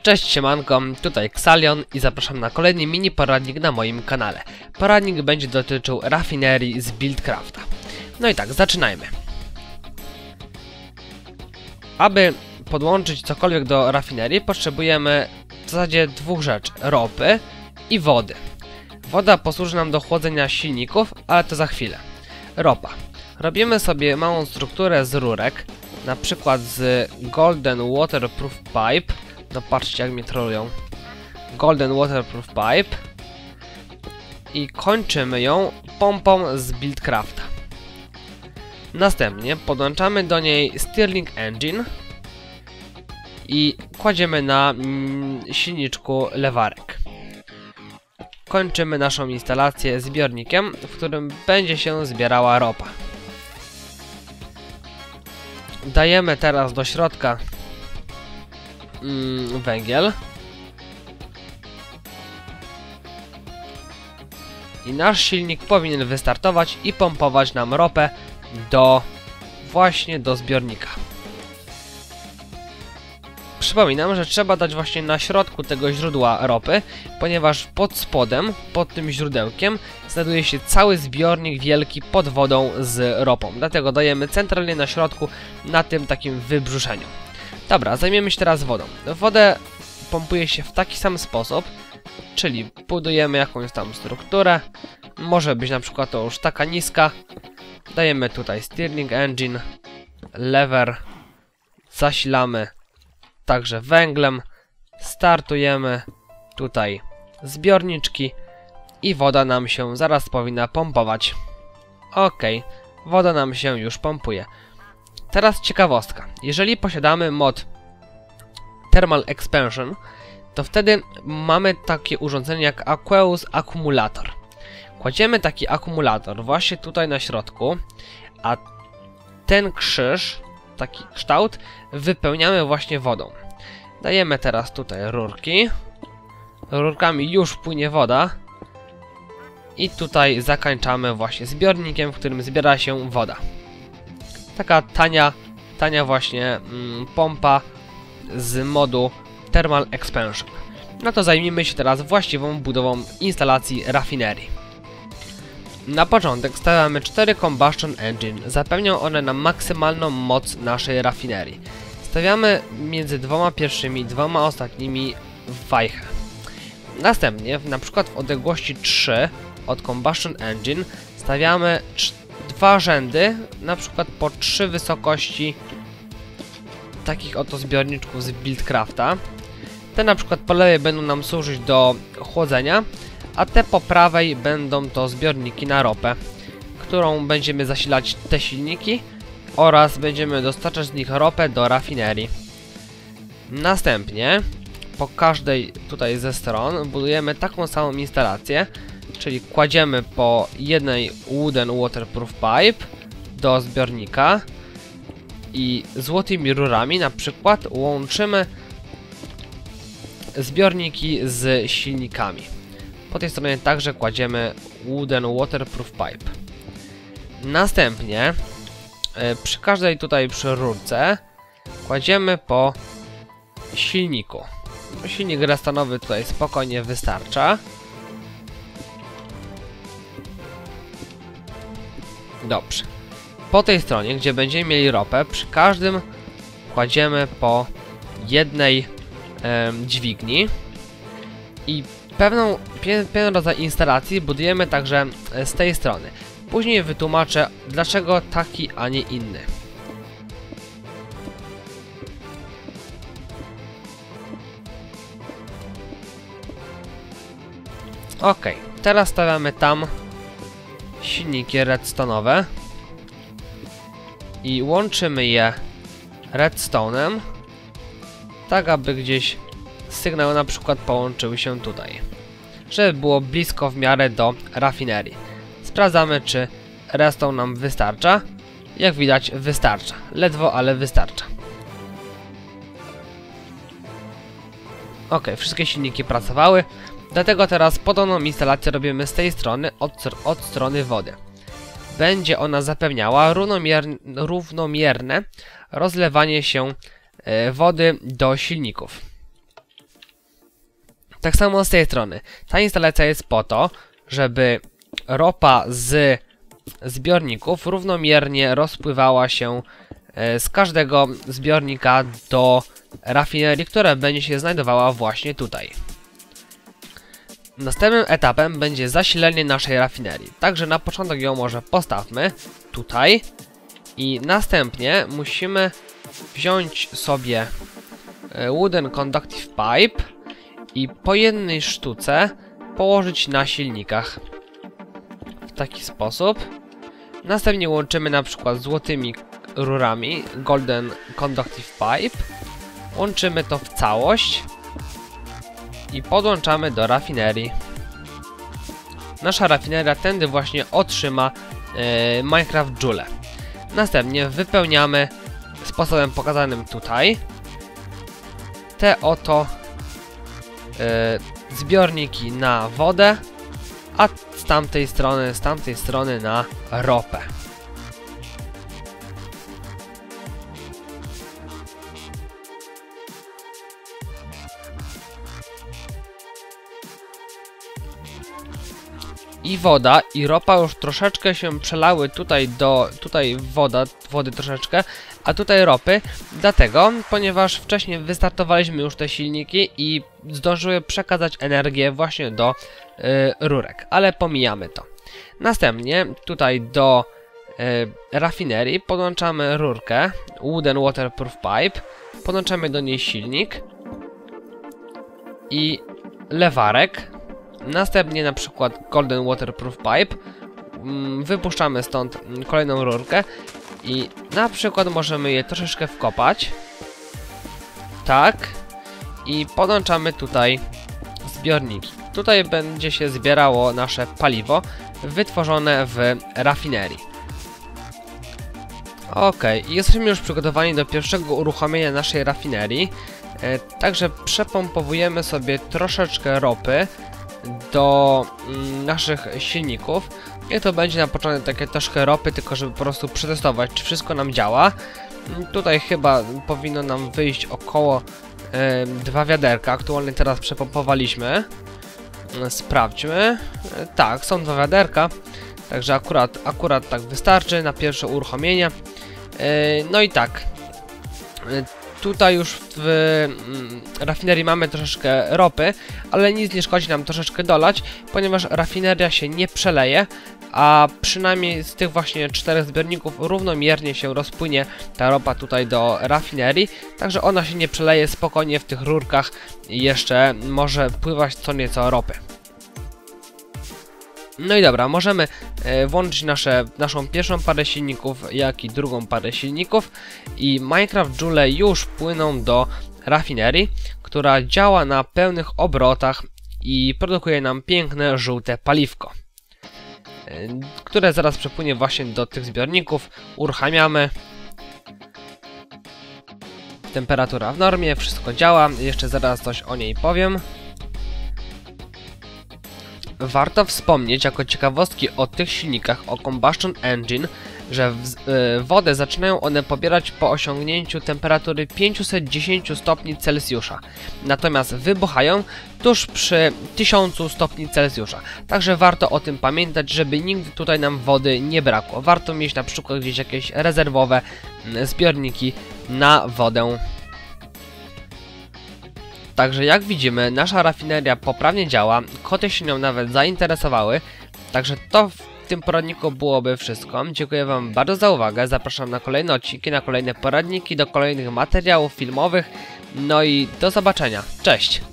Cześć siemanko, tutaj Xalion i zapraszam na kolejny mini poradnik na moim kanale. Poradnik będzie dotyczył rafinerii z Buildcrafta. No i tak, zaczynajmy. Aby podłączyć cokolwiek do rafinerii, potrzebujemy w zasadzie dwóch rzeczy: ropy i wody. Woda posłuży nam do chłodzenia silników, ale to za chwilę. Ropa. Robimy sobie małą strukturę z rurek, na przykład z Golden Waterproof Pipe. No patrzcie, jak mnie trolują. Golden Waterproof Pipe. I kończymy ją pompą z Buildcrafta. Następnie podłączamy do niej Stirling Engine i kładziemy na silniczku lewarek. Kończymy naszą instalację zbiornikiem, w którym będzie się zbierała ropa. Dajemy teraz do środka węgiel. I nasz silnik powinien wystartować i pompować nam ropę właśnie do zbiornika. Przypominam, że trzeba dać właśnie na środku tego źródła ropy, ponieważ pod spodem, pod tym źródełkiem znajduje się cały zbiornik wielki pod wodą z ropą. Dlatego dajemy centralnie na środku, na tym takim wybrzuszeniu. Dobra, zajmiemy się teraz wodą. Wodę pompuje się w taki sam sposób, czyli budujemy jakąś tam strukturę. Może być na przykład to już taka niska. Dajemy tutaj Stirling Engine, lever, zasilamy także węglem, startujemy tutaj zbiorniczki i woda nam się zaraz powinna pompować. Ok, woda nam się już pompuje. Teraz ciekawostka. Jeżeli posiadamy mod Thermal Expansion, to wtedy mamy takie urządzenie jak Aqueous Accumulator. Kładziemy taki akumulator właśnie tutaj na środku, a ten krzyż, taki kształt, wypełniamy właśnie wodą. Dajemy teraz tutaj rurki. Rurkami już płynie woda. I tutaj zakończamy właśnie zbiornikiem, w którym zbiera się woda. Taka tania właśnie pompa z modu Thermal Expansion. No to zajmijmy się teraz właściwą budową instalacji rafinerii. Na początek stawiamy 4 Combustion Engine. Zapewnią one nam maksymalną moc naszej rafinerii. Stawiamy między dwoma pierwszymi, dwoma ostatnimi wajchę. Następnie, na przykład w odległości 3 od Combustion Engine, stawiamy 2 rzędy, na przykład po 3 wysokości takich oto zbiorniczków z Buildcrafta. Te na przykład po lewej będą nam służyć do chłodzenia, a te po prawej będą to zbiorniki na ropę, którą będziemy zasilać te silniki oraz będziemy dostarczać z nich ropę do rafinerii. Następnie po każdej tutaj ze stron budujemy taką samą instalację, czyli kładziemy po jednej Wooden Waterproof Pipe do zbiornika i złotymi rurami na przykład łączymy zbiorniki z silnikami. Po tej stronie także kładziemy Wooden Waterproof Pipe. Następnie przy każdej tutaj przy rurce kładziemy po silniku. Silnik redstone'owy tutaj spokojnie wystarcza. Dobrze. Po tej stronie, gdzie będziemy mieli ropę, przy każdym kładziemy po jednej dźwigni i pewien rodzaj instalacji budujemy także z tej strony. Później wytłumaczę, dlaczego taki, a nie inny. Ok, teraz stawiamy tam silniki redstone'owe i łączymy je redstone'em, tak aby gdzieś sygnały na przykład połączyły się tutaj, żeby było blisko w miarę do rafinerii. Sprawdzamy, czy redstone nam wystarcza. Jak widać, wystarcza. Ledwo, ale wystarcza. Ok, wszystkie silniki pracowały. Dlatego teraz podobną instalację robimy z tej strony, od strony wody. Będzie ona zapewniała równomierne rozlewanie się wody do silników. Tak samo z tej strony. Ta instalacja jest po to, żeby ropa z zbiorników równomiernie rozpływała się z każdego zbiornika do rafinerii, która będzie się znajdowała właśnie tutaj. Następnym etapem będzie zasilenie naszej rafinerii. Także na początek ją może postawmy tutaj i następnie musimy wziąć sobie wooden conductive pipe i po jednej sztuce położyć na silnikach w taki sposób. Następnie łączymy na przykład złotymi rurami golden conductive pipe, łączymy to w całość i podłączamy do rafinerii. Nasza rafineria tędy właśnie otrzyma Minecraft Joule. Następnie wypełniamy sposobem pokazanym tutaj te oto zbiorniki na wodę, a z tamtej strony na ropę. I woda i ropa już troszeczkę się przelały tutaj wody troszeczkę, a tutaj ropy, dlatego, ponieważ wcześniej wystartowaliśmy już te silniki i zdążyły przekazać energię właśnie do rurek, ale pomijamy to. Następnie tutaj do rafinerii podłączamy rurkę wooden waterproof pipe, podłączamy do niej silnik i lewarek. Następnie na przykład golden waterproof pipe, wypuszczamy stąd kolejną rurkę i na przykład możemy je troszeczkę wkopać, tak, i podłączamy tutaj zbiorniki. Tutaj będzie się zbierało nasze paliwo wytworzone w rafinerii. Ok, jesteśmy już przygotowani do pierwszego uruchomienia naszej rafinerii, także przepompowujemy sobie troszeczkę ropy do naszych silników. I to będzie na początek takie troszkę ropy, tylko żeby po prostu przetestować, czy wszystko nam działa. Tutaj chyba powinno nam wyjść około 2 wiaderka. Aktualnie teraz przepompowaliśmy. Sprawdźmy. Tak, są 2 wiaderka. Także akurat tak wystarczy na pierwsze uruchomienie. No i tak. Tutaj już w rafinerii mamy troszeczkę ropy, ale nic nie szkodzi nam troszeczkę dolać, ponieważ rafineria się nie przeleje, a przynajmniej z tych właśnie 4 zbiorników równomiernie się rozpłynie ta ropa tutaj do rafinerii, także ona się nie przeleje, spokojnie w tych rurkach jeszcze może pływać co nieco ropy. No i dobra, możemy włączyć naszą pierwszą parę silników, jak i drugą parę silników i Minecraft Joule już płyną do rafinerii, która działa na pełnych obrotach i produkuje nam piękne, żółte paliwko, które zaraz przepłynie właśnie do tych zbiorników. Uruchamiamy. Temperatura w normie, wszystko działa. Jeszcze zaraz coś o niej powiem. Warto wspomnieć jako ciekawostki o tych silnikach, o Combustion Engine, że wodę zaczynają one pobierać po osiągnięciu temperatury 510 stopni Celsjusza. Natomiast wybuchają tuż przy 1000 stopni Celsjusza. Także warto o tym pamiętać, żeby nigdy tutaj nam wody nie brakło. Warto mieć na przykład gdzieś jakieś rezerwowe zbiorniki na wodę. Także jak widzimy, nasza rafineria poprawnie działa, koty się nią nawet zainteresowały, także to w tym poradniku byłoby wszystko. Dziękuję wam bardzo za uwagę, zapraszam na kolejne odcinki, na kolejne poradniki, do kolejnych materiałów filmowych, no i do zobaczenia, cześć!